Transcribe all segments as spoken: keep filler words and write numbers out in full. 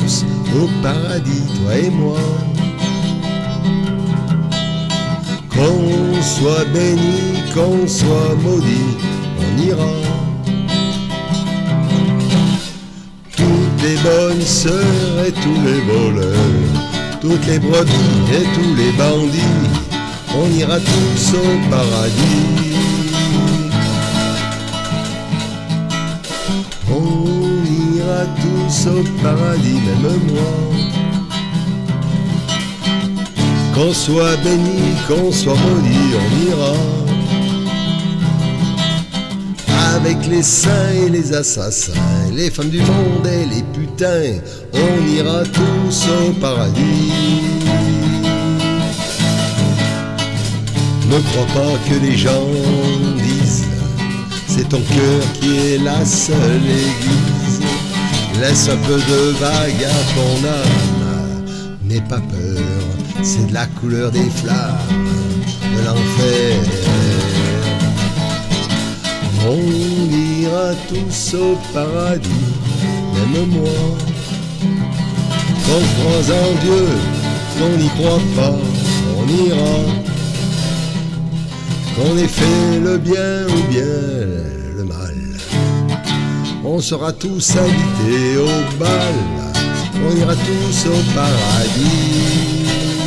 tous au paradis, toi et moi. Qu'on soit béni, qu'on soit maudit, on ira. Toutes les bonnes sœurs et tous les voleurs, toutes les brebis et tous les bandits, on ira tous au paradis. On ira tous au paradis, même moi. Qu'on soit béni, qu'on soit maudit, on ira. Avec les saints et les assassins, les femmes du monde et les putains, on ira tous au paradis. Ne crois pas que les gens disent, c'est ton cœur qui est la seule église. Laisse un peu de vague à ton âme, n'aie pas peur, c'est de la couleur des flammes de l'enfer. On ira tous au paradis, même moi. Qu'on croise en Dieu, qu'on n'y croit pas, on ira. Qu'on ait fait le bien ou bien le mal, on sera tous invités au bal, on ira tous au paradis.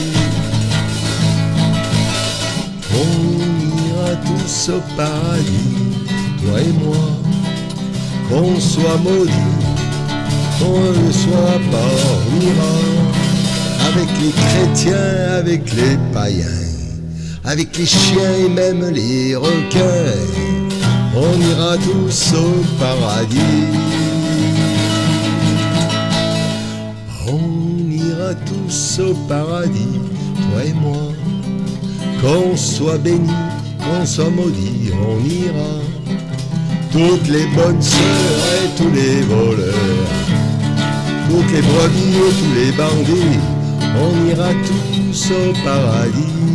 On ira tous au paradis, toi et moi. Qu'on soit maudit, qu'on ne le soit pas, on ira. Avec les chrétiens, avec les païens, avec les chiens et même les requins, on ira tous au paradis. On ira tous au paradis, toi et moi. Qu'on soit béni, qu'on soit maudit, on ira. Toutes les bonnes sœurs et tous les voleurs, toutes les brebis et tous les bandits, on ira tous au paradis.